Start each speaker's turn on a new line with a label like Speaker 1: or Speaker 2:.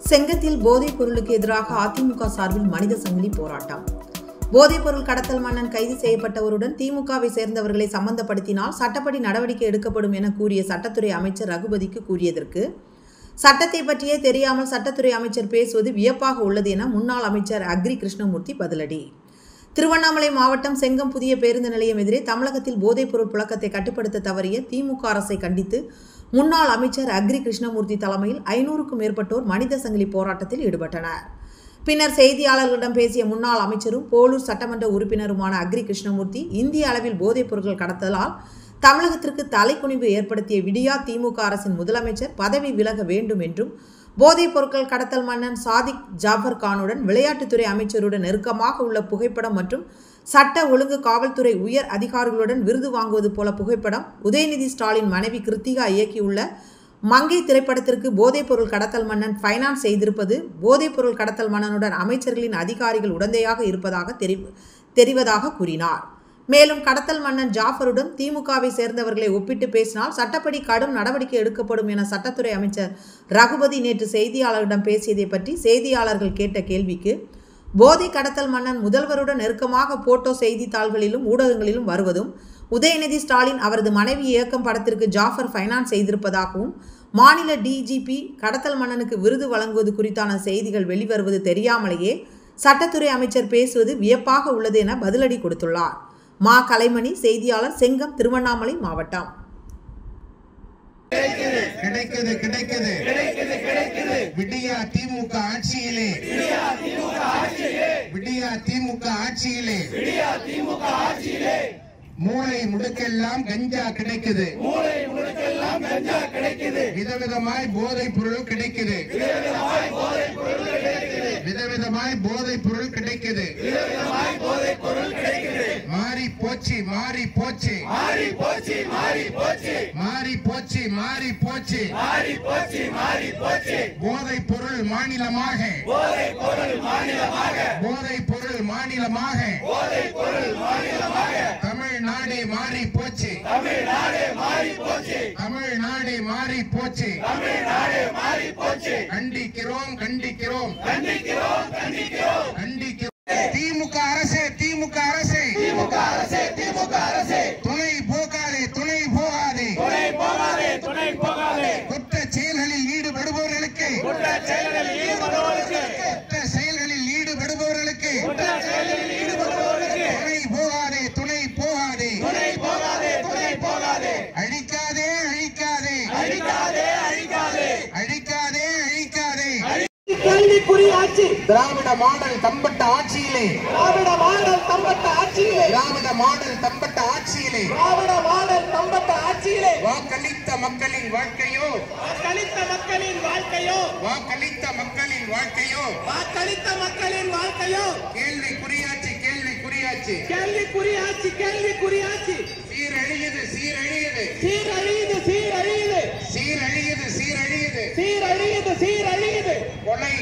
Speaker 1: செங்கத்தில் போதைப் பொருளுக்கு எதிராக அதிமுக சார்பில் மனித சங்கிலி போராட்டம். போதைப் பொருள் கடத்தல் மன்னன் கைது செய்யப்பட்டவருடன் திமுகவை சேர்ந்தவர்களை சம்பந்தப்படுத்தினால் சட்டப்படி நடவடிக்கை எடுக்கப்படும் என கூறிய சட்டத்துறை அமைச்சர் ரகுபதிக்கு கூறியதற்கு, சட்டத்தை பற்றியே தெரியாமல் சட்டத்துறை அமைச்சர் பேசுவது வியப்பாக உள்ளது என முன்னாள் அமைச்சர் அக்ரி கிருஷ்ணமூர்த்தி பதிலடி. திருவண்ணாமலை மாவட்டம் செங்கம் புதிய பேருந்து நிலையம் எதிரே தமிழகத்தில் போதைப் பொருள் புழக்கத்தை கட்டுப்படுத்த தவறிய திமுக அரசை கண்டித்து முன்னாள் அமைச்சர் அக்ரி கிருஷ்ணமூர்த்தி தலைமையில் 500க்கும் மேற்பட்டோர் மனித சங்கிலி போராட்டத்தில் ஈடுபட்டனர். பின்னர் செய்தியாளர்களிடம் பேசிய முன்னாள் அமைச்சரும் போலூர் சட்டமன்ற உறுப்பினருமான அக்ரி கிருஷ்ணமூர்த்தி, இந்திய அளவில் போதைப் பொருட்கள் கடத்தலால் தமிழகத்திற்கு தலைக்குனிவு ஏற்படுத்திய விடியா திமுக அரசின் முதலமைச்சர் பதவி விலக வேண்டும் என்றும், போதைப் பொருட்கள் கடத்தல் மன்னன் சாதிக் ஜாபர் கானுடன் விளையாட்டுத்துறை அமைச்சருடன் நெருக்கமாக உள்ள புகைப்படம் மற்றும் சட்ட ஒழுங்கு காவல்துறை உயர் அதிகாரிகளுடன் விருது வாங்குவது போல புகைப்படம் உதயநிதி ஸ்டாலின் மனைவி கிருத்திகா இயக்கியுள்ள மங்கை திரைப்படத்திற்கு போதைப் பொருள் கடத்தல் மன்னன் ஃபைனான்ஸ் செய்திருப்பது போதைப் பொருள் கடத்தல் மன்னனுடன் அமைச்சர்களின் அதிகாரிகள் உடந்தையாக இருப்பதாக தெரிவதாக கூறினார். மேலும் கடத்தல் மன்னன் ஜாஃபருடன் திமுகவை சேர்ந்தவர்களை ஒப்பிட்டு பேசினால் சட்டப்படி கடும் நடவடிக்கை எடுக்கப்படும் என சட்டத்துறை அமைச்சர் ரகுபதி நேற்று செய்தியாளர்களிடம் பேசியதை பற்றி செய்தியாளர்கள் கேட்ட கேள்விக்கு, போதை கடத்தல் மன்னன் முதல்வருடன் நெருக்கமாக போட்டோ செய்தித்தாள்களிலும் ஊடகங்களிலும் வருவதும், உதயநிதி ஸ்டாலின் அவரது மனைவி இயக்கம் படத்திற்கு ஜாஃபர் ஃபைனான்ஸ் செய்திருப்பதாகவும், மாநில டிஜிபி கடத்தல் மன்னனுக்கு விருது வழங்குவது குறித்தான செய்திகள் வெளிவருவது தெரியாமலேயே சட்டத்துறை அமைச்சர் பேசுவது வியப்பாக உள்ளது என பதிலடி கொடுத்துள்ளார். மா கலைமணி, செய்தியாளர், செங்கம், திருவண்ணாமலை மாவட்டம்.
Speaker 2: விடியா திமுக ஆட்சியிலே மூளை முடுக்கெல்லாம் கஞ்சா கிடைக்குது. விதவிதமாய் போதைப் பொருள் கிடைக்குது. மாறி போச்சு போதைப் பொருள் மாநிலமாக தமிழ்நாடே மாறி போச்சு. கண்டிக்கிறோம். திமுக அரசே துணை போகாதே. குற்ற செயல்களில் ஈடுபடுபவர்களுக்கு துணை போகாதே. அழிக்காதே. திராவிட மாடல் தம்பட்ட ஆட்சியிலே வாக்களித்த மக்களின் வாழ்க்கையோ கேள்விக்குறியாச்சு. சீரழியுது. கொலை